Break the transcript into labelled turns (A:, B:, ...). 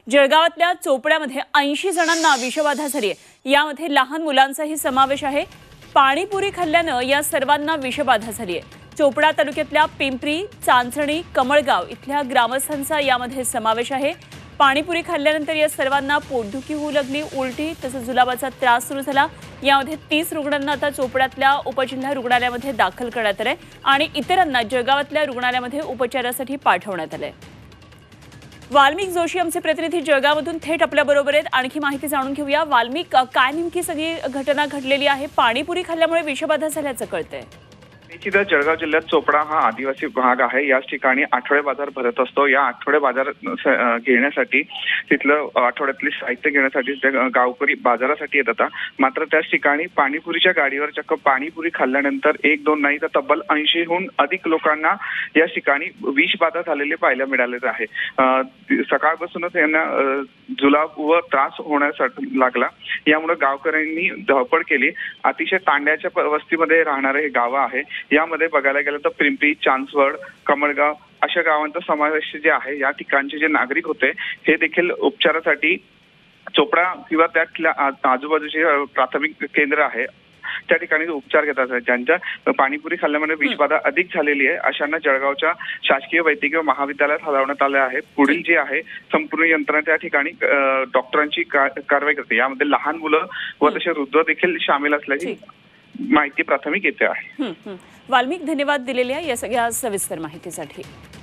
A: जळगावातल्या चोपड्यामध्ये 80 जणांना विषबाधा झाली आहे। यामध्ये लहान मुलांचाही समावेश आहे। पाणीपुरी खाल्ल्यानं या सर्वांना विषबाधा झाली आहे। चोपडा तालुक्यातल्या पिंपरी, चांचणी, कमळगाव इथल्या ग्रामस्थांचा यामध्ये समावेश आहे। पाणीपुरी खाल्ल्यानंतर या सर्वांना पोटदुखी होऊ लागली, उलटी तसंच जुलाबाचा त्रास सुरू झाला। यामध्ये 30 रुग्णांना आता चोपड्यातल्या उपजिल्हा रुग्णालयामध्ये दाखल करण्यात आले आणि इतरांना जळगावातल्या रुग्णालयामध्ये उपचारासाठी पाठवण्यात आले। वाल्मिक जोशी आमचे प्रतिनिधी जळगावमधून थेट आपल्याबरोबर आहेत। आणखी माहिती जाणून घेऊया। वाल्मिक, काय नेमकी सगळी घटना घडलेली आहे? पाणीपुरी खाल्ल्यामुळे विषबाधा झाल्याचं कळतंय।
B: निश्चितच जळगाव जिल्ह्यात चोपडा हा आदिवासी भाग आहे। याच ठिकाणी आठवडे बाजार भरत असतो। या आठवडे बाजार घेण्यासाठी तिथलं आठवड्यातले साहित्य घेण्यासाठी गावकरी बाजारासाठी येत होता। मात्र त्याच ठिकाणी पाणीपुरीच्या गाडीवर चक्क पाणीपुरी खाल्ल्यानंतर 1-2 नाही तर तब्बल 80हून अधिक लोकांना या ठिकाणी विषबाधा झालेले पाहायला मिळालेले आहे। सकाळपासूनच यांना जुलाब व त्रास होण्यासाठी लागला। यामुळे गावकऱ्यांनी धावपळ केली। अतिशय तांड्याच्या वस्तीमध्ये राहणारे हे गाव आहे। यामध्ये बघायला गेलं तर पिंपरी, चांचवड, कमळगाव अशा गावांचा समावेश जे आहे। या ठिकाणचे जे नागरिक होते हे देखील उपचारासाठी चोपडा किंवा त्यातल्या आजूबाजूचे प्राथमिक केंद्र आहे त्या ठिकाणी उपचार घेतात। ज्यांच्या पाणीपुरी खाल्ल्यामुळे विषबाधा अधिक झालेली आहे अशांना जळगावच्या शासकीय वैद्यकीय महाविद्यालयात हलवण्यात आले आहे। पुढील जे आहे संपूर्ण यंत्रणा त्या ठिकाणी डॉक्टरांची कारवाई करते। यामध्ये लहान मुलं व तसे वृद्ध देखील सामील असल्याची माहिती प्राथमिक येते आहे।
A: वाल्मिक, धन्यवाद दिलेल्या या सगळ्या सविस्तर माहितीसाठी।